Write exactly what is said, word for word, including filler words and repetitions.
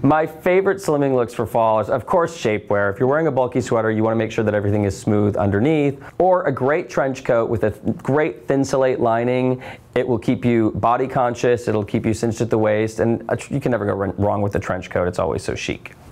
My favorite slimming looks for fall is, of course, shapewear. If you're wearing a bulky sweater, you want to make sure that everything is smooth underneath, or a great trench coat with a great thinsulate lining. It will keep you body conscious, it'll keep you cinched at the waist, and you can never go wrong with a trench coat. It's always so chic.